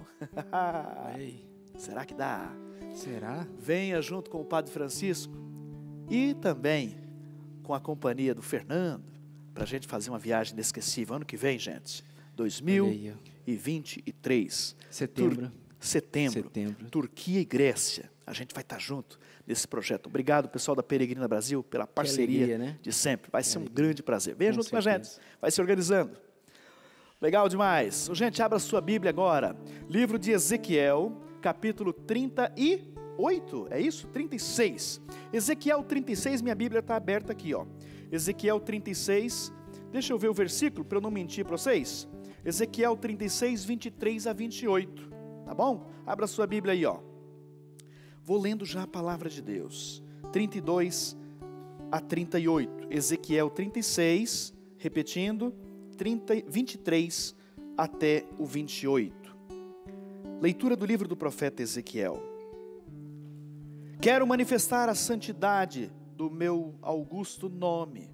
Será que dá? Será? Venha junto com o Padre Francisco e também com a companhia do Fernando, para a gente fazer uma viagem inesquecível. Ano que vem, gente, dois mil e vinte e três. Setembro. Tur setembro. Setembro. Turquia e Grécia. A gente vai estar junto nesse projeto. Obrigado, pessoal da Peregrina Brasil, pela parceria alegria, né? de sempre. Vai que ser um alegria. grande prazer. Venha com junto certeza. com a gente. Vai se organizando. Legal demais. Gente, abra sua Bíblia agora. Livro de Ezequiel, capítulo trinta e oito. É isso? trinta e seis. Ezequiel trinta e seis, minha Bíblia está aberta aqui, ó. Ezequiel trinta e seis, deixa eu ver o versículo para eu não mentir para vocês. Ezequiel trinta e seis, vinte e três a vinte e oito, tá bom? Abra sua Bíblia aí, ó. Vou lendo já a palavra de Deus. trinta e dois, a trinta e oito. Ezequiel trinta e seis, repetindo, trinta, vinte e três até o vinte e oito. Leitura do livro do profeta Ezequiel. Quero manifestar a santidade do meu augusto nome,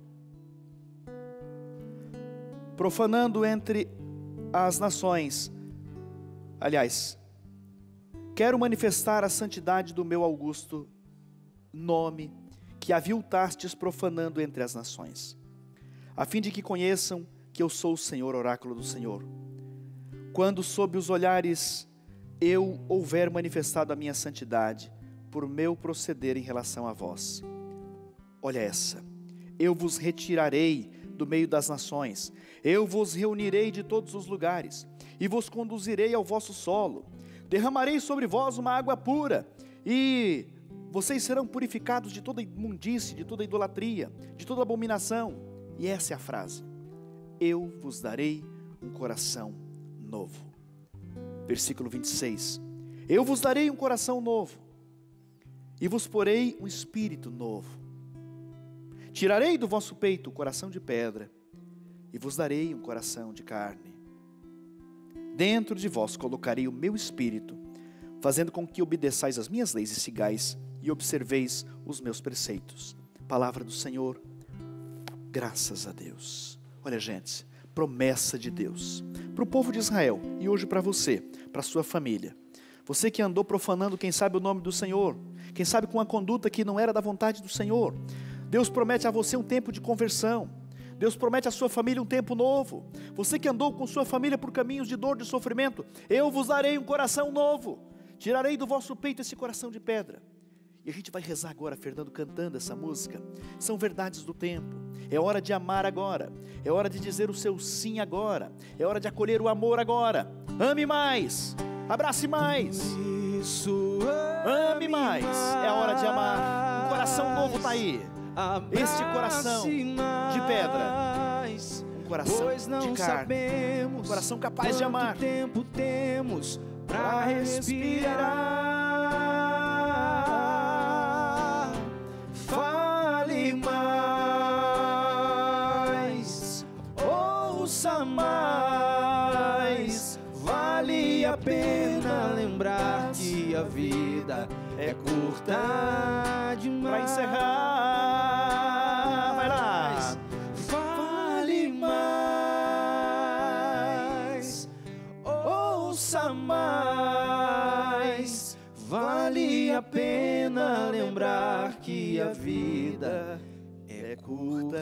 profanando entre as nações. Aliás, quero manifestar a santidade do meu augusto nome, que aviltastes profanando entre as nações, a fim de que conheçam que eu sou o Senhor, oráculo do Senhor. Quando sob os olhares eu houver manifestado a minha santidade, por meu proceder em relação a vós. Olha essa, eu vos retirarei do meio das nações, eu vos reunirei de todos os lugares, e vos conduzirei ao vosso solo, derramarei sobre vós uma água pura, e vocês serão purificados de toda imundície, de toda idolatria, de toda abominação. E essa é a frase: eu vos darei um coração novo. Versículo vinte e seis, eu vos darei um coração novo, e vos porei um espírito novo. Tirarei do vosso peito o coração de pedra, e vos darei um coração de carne. Dentro de vós colocarei o meu espírito, fazendo com que obedeçais as minhas leis e sigais, e observeis os meus preceitos. Palavra do Senhor, graças a Deus. Olha, gente, promessa de Deus para o povo de Israel, e hoje para você, para a sua família. Você que andou profanando, quem sabe, o nome do Senhor, quem sabe com uma conduta que não era da vontade do Senhor. Deus promete a você um tempo de conversão. Deus promete à sua família um tempo novo. Você que andou com sua família por caminhos de dor, de sofrimento, eu vos darei um coração novo. Tirarei do vosso peito esse coração de pedra. E a gente vai rezar agora, Fernando, cantando essa música. São verdades do tempo. É hora de amar agora. É hora de dizer o seu sim agora. É hora de acolher o amor agora. Ame mais. Abrace mais. Isso, ame mais. É a hora de amar. Um coração novo está aí. Este coração de pedra, um coração de carne, um coração capaz de amar. Quanto tempo temos para respirar? Fale mais, ouça mais. Vale a pena lembrar que a vida é curta demais. Para encerrar, vai lá. Fale mais, ouça mais. Vale a pena lembrar que a vida é curta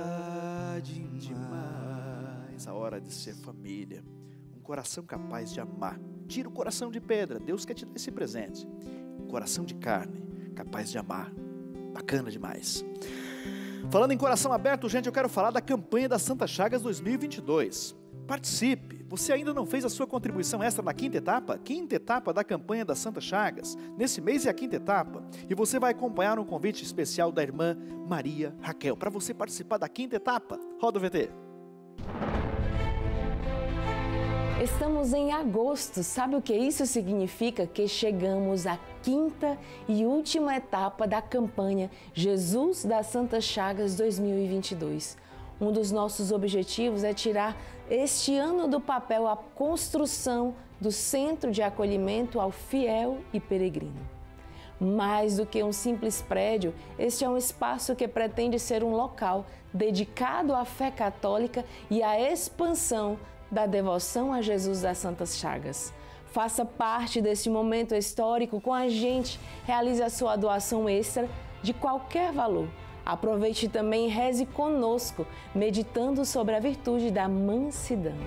demais. A hora de ser família, um coração capaz de amar. Tira o coração de pedra, Deus quer te dar esse presente. Coração de carne, capaz de amar. Bacana demais. Falando em coração aberto, gente, eu quero falar da campanha das Santas Chagas dois mil e vinte e dois. Participe. Você ainda não fez a sua contribuição extra na quinta etapa? Quinta etapa da campanha das Santas Chagas. Nesse mês é a quinta etapa. E você vai acompanhar um convite especial da irmã Maria Raquel, para você participar da quinta etapa. Roda o V T. Estamos em agosto, sabe o que isso significa? Que chegamos à quinta e última etapa da campanha Jesus das Santas Chagas dois mil e vinte e dois. Um dos nossos objetivos é tirar este ano do papel a construção do Centro de Acolhimento ao Fiel e Peregrino. Mais do que um simples prédio, este é um espaço que pretende ser um local dedicado à fé católica e à expansão da devoção a Jesus das Santas Chagas. Faça parte desse momento histórico com a gente, realize a sua doação extra de qualquer valor. Aproveite também e reze conosco, meditando sobre a virtude da mansidão.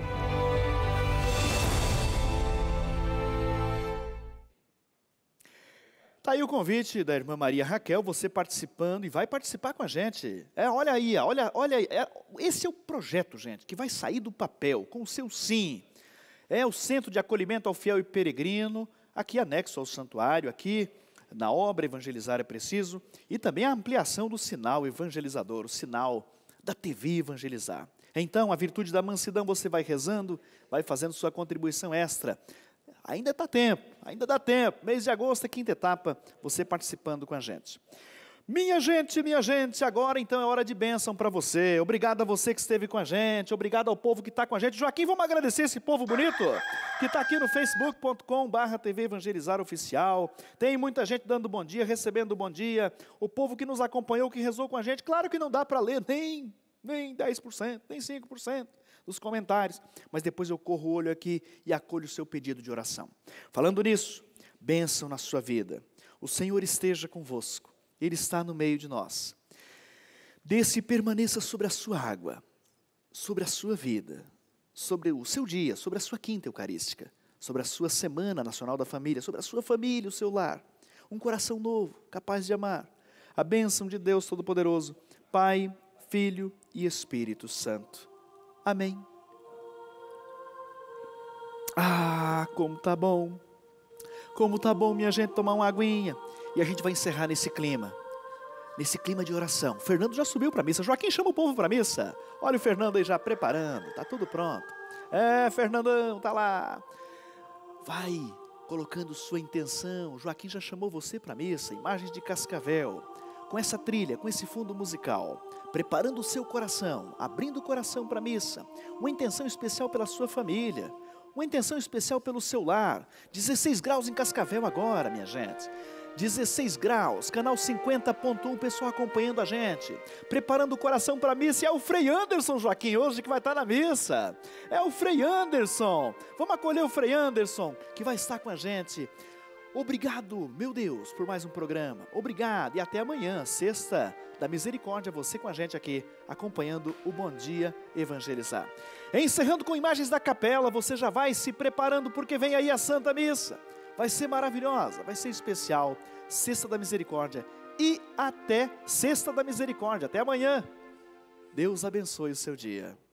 Tá aí o convite da irmã Maria Raquel, você participando e vai participar com a gente. É, olha aí, olha, olha aí, é, esse é o projeto, gente, que vai sair do papel com o seu sim. É o Centro de Acolhimento ao Fiel e Peregrino, aqui anexo ao santuário, aqui na obra Evangelizar é Preciso, e também a ampliação do sinal evangelizador, o sinal da T V Evangelizar. Então, a virtude da mansidão, você vai rezando, vai fazendo sua contribuição extra. Ainda está tempo, ainda dá tempo. Mês de agosto, quinta etapa, você participando com a gente. Minha gente, minha gente, agora então é hora de bênção para você. Obrigado a você que esteve com a gente, obrigado ao povo que está com a gente. Joaquim, vamos agradecer esse povo bonito que está aqui no facebook ponto com barra T V Evangelizar Oficial. Tem muita gente dando bom dia, recebendo bom dia. O povo que nos acompanhou, que rezou com a gente. Claro que não dá para ler nem, nem dez por cento, nem cinco por cento dos comentários, mas depois eu corro o olho aqui e acolho o seu pedido de oração. Falando nisso, bênção na sua vida. O Senhor esteja convosco. Ele está no meio de nós. Desce e permaneça sobre a sua água, sobre a sua vida, sobre o seu dia, sobre a sua quinta eucarística, sobre a sua semana nacional da família, sobre a sua família, o seu lar. Um coração novo, capaz de amar. A bênção de Deus Todo-Poderoso, Pai, Filho e Espírito Santo. Amém. Ah, como tá bom. Como tá bom, minha gente, tomar uma aguinha. E a gente vai encerrar nesse clima, nesse clima de oração. Fernando já subiu para a missa. Joaquim, chama o povo para a missa. Olha o Fernando aí já preparando, tá tudo pronto. É, Fernandão, tá lá. Vai colocando sua intenção. Joaquim já chamou você para a missa. Imagens de Cascavel, com essa trilha, com esse fundo musical. Preparando o seu coração, abrindo o coração para a missa. Uma intenção especial pela sua família. Uma intenção especial pelo seu lar. dezesseis graus em Cascavel agora, minha gente. dezesseis graus, canal cinquenta ponto um, pessoal acompanhando a gente, preparando o coração para a missa. É o Frei Anderson, Joaquim, hoje que vai estar na missa. É o Frei Anderson. Vamos acolher o Frei Anderson, que vai estar com a gente. Obrigado, meu Deus, por mais um programa. Obrigado e até amanhã, sexta da misericórdia, você com a gente aqui, acompanhando o Bom Dia Evangelizar. Encerrando com imagens da capela, você já vai se preparando porque vem aí a Santa Missa. Vai ser maravilhosa, vai ser especial. Sexta da Misericórdia. E até Sexta da Misericórdia. Até amanhã. Deus abençoe o seu dia.